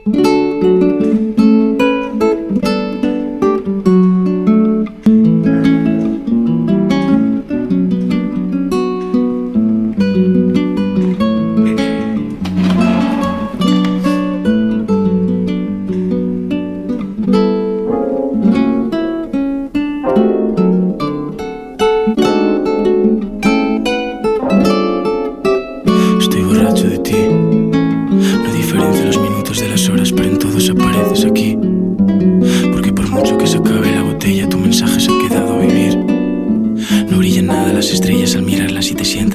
De ti, no diferencio los minutos de las horas, pero en todos apareces aquí. Porque por mucho que se acabe la botella, tu mensaje se ha quedado a vivir. No brillan nada las estrellas al mirarlas y te sientas